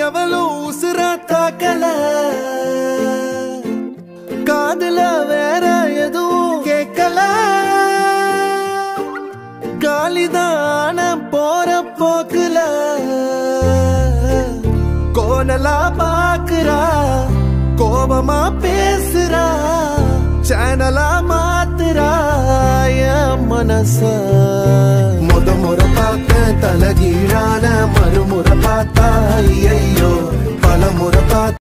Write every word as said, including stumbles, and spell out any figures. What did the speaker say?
எவளும் உசுரா தாக்கல காதுல வேற எதுவும் கேட்கல காலிதான போற போக்குல கோணலா பாக்குறா கோபமா பேசுறா சேனலா மாத்துறா என் மனச முத முறை பார்த்த தலகீழான மறுமுறை பார்த்தா ஐயோ பல முறை பார்த்த